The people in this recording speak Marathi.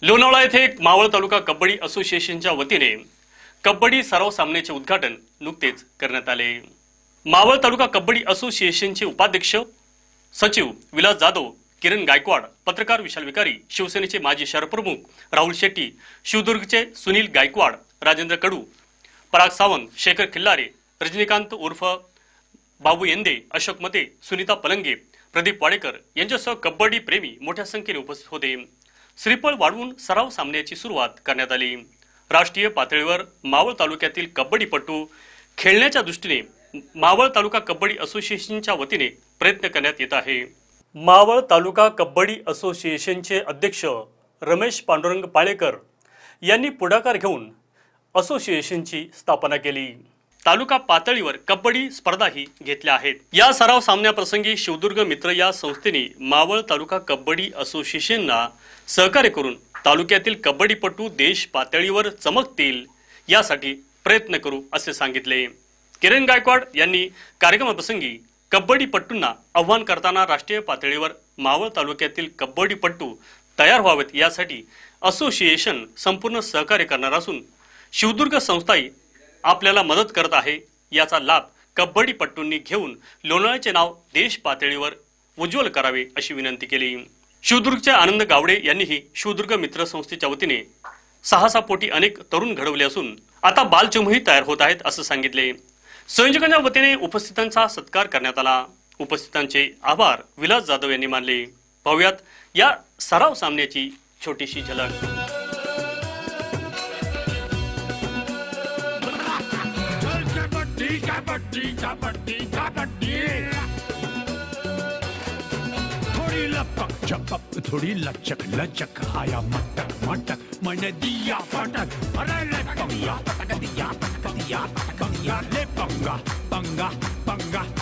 लोणावळा येथे मावळ तालुका कबड्डी असोसिएशनच्या वतीने कबड्डी सराव सामन्याचे उद्घाटन नुकतेच करण्यात आले। मावळ तालुका कबड्डी असोसिएशनचे उपाध्यक्ष सचिव विलास जाधव, किरण गायकवाड, पत्रकार विशाल विकारी, शिवसेनेचे माजी शहरप्रमुख राहुल शेट्टी, शिवदुर्गचे सुनील गायकवाड, राजेंद्र कडू, पराग सावंत, शेखर खिल्लारे, रजनीकांत उर्फ बाबू येंदे, अशोक मते, सुनीता पलंगे, प्रदीप वाडेकर यांच्यासह कबड्डी प्रेमी मोठ्या संख्येने उपस्थित होते। श्रीफळ वाढवून सराव सामन्याची सुरुवात करण्यात आली। राष्ट्रीय पातळीवर मावळ तालुक्यातील कबड्डीपटू खेळण्याच्या दृष्टीने मावळ तालुका कबड्डी असोसिएशनच्या वतीने प्रयत्न करण्यात येत आहे। मावळ तालुका कबड्डी असोसिएशनचे अध्यक्ष रमेश पांडुरंग पाळेकर यांनी पुढाकार घेऊन असोसिएशनची स्थापना केली। तालुका पातळीवर कबड्डी स्पर्धाही घेतल्या आहेत। या सराव सामन्याप्रसंगी शिवदुर्ग मित्र या संस्थेने मावळ तालुका कबड्डी असोसिएशनला सहकार्य करून तालुक्यातील कबड्डीपटू देश पातळीवर चमकतील यासाठी प्रयत्न करू असे सांगितले। किरण गायकवाड यांनी कार्यक्रमाप्रसंगी कबड्डीपटूंना आव्हान करताना राष्ट्रीय पातळीवर मावळ तालुक्यातील कबड्डीपटू तयार व्हावेत यासाठी असोसिएशन संपूर्ण सहकार्य करणार असून शिवदुर्ग संस्थाही आपल्याला मदत करत आहे। याचा लाभ कबड्डीपटूंनी घेऊन लोणावळ्याचे नाव देश पातळीवर उज्ज्वल करावे अशी विनंती केली। शिवदुर्गचे आनंद गावडे यांनीही शिवदुर्ग मित्र संस्थेच्या वतीने साहसापोटी अनेक तरुण घडवले असून आता बालचिमुही तयार होत आहेत असं सांगितले। संयोजकांच्या वतीने उपस्थितांचा सत्कार करण्यात आला। उपस्थितांचे आभार विलास जाधव यांनी मानले। पाहुयात या सराव सामन्याची छोटीशी झलक। चपक थोड़ी लचक लचक आया मटक मटक मैंने दिया फटक अरे ले पंगा पटक दिया ले पंगा पंगा पंगा